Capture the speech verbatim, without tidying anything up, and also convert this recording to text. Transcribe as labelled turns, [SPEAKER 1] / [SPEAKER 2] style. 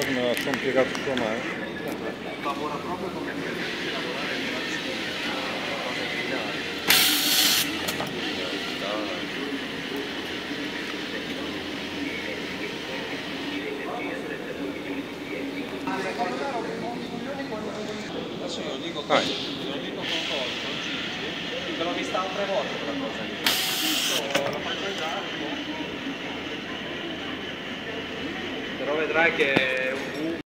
[SPEAKER 1] non ha complicato sua mano.
[SPEAKER 2] Lavora proprio come preferisce lavorare nella cosa finale. Adesso io dico così, lo dico con cosa, con Gigi, che l'ho vista altre volte quella cosa lì. Adesso la faccio andare un po'. Però vedrai che